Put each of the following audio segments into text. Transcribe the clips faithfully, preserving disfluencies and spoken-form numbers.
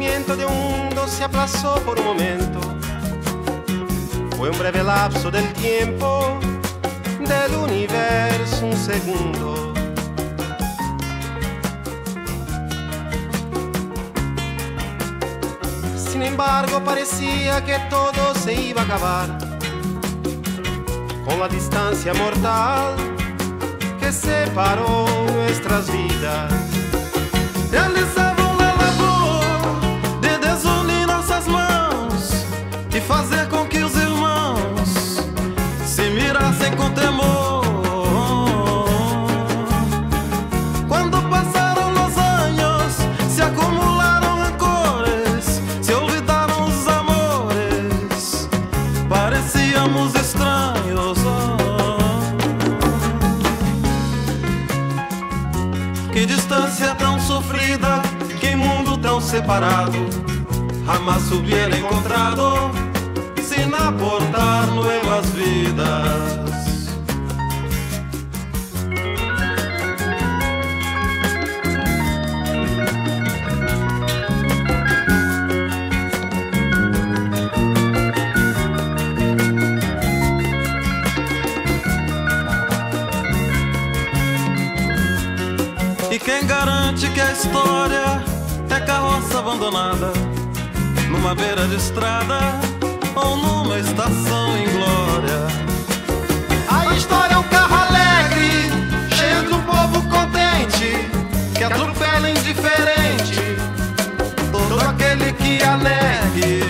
nacimiento de un mundo se aplazó por un momento. Fue un breve lapso del tiempo, del universo un segundo. Sin embargo, parecía que todo se iba a acabar con la distancia mortal que separó nuestras vidas. Eles estavam na labor de desunir nossas mãos e fazer com que os irmãos se mirassem com temor. Quando passaram os anos, se acumularam rancores, se olvidaram os amores, parecíamos estranhos. Que distância tão sofrida, que mundo tão separado, jamás hubiera encontrado sin aportar nuevas vidas. E quem garante que a história é carroça abandonada numa beira de estrada ou numa estação em glória? A história é um carro alegre, cheio de um povo contente, que atropela indiferente Todo aquele que a negue.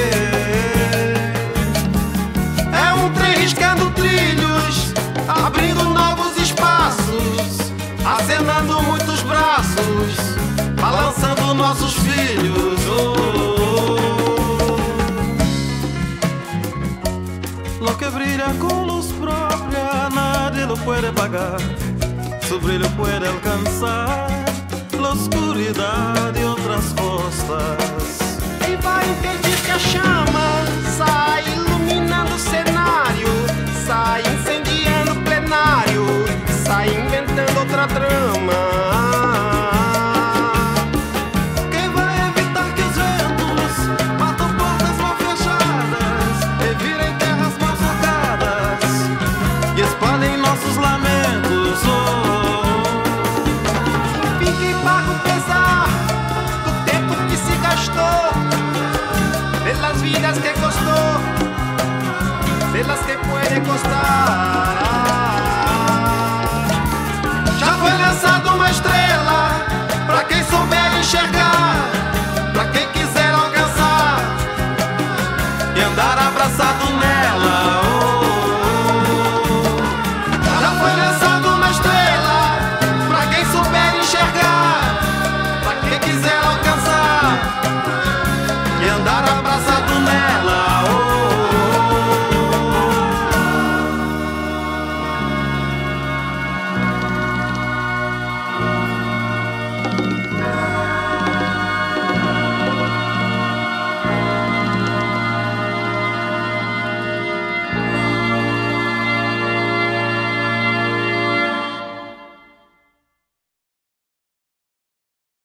É um trem riscando trilhos, abrindo novos espaços, acenando muitos braços, Balançando nossos filhos. Oh, Lo que brilla con luz propia nadie lo puede pagar. Su brillo puede alcanzar la oscuridad de otras costas. e vai impedir que a chama sai iluminando o cenário, sai incendiando o plenário, sai inventando outra trama. Nossos lamentos, oh. Fique pago pesar do tempo que se gastou, pelas vidas que costou, pelas que puede costar.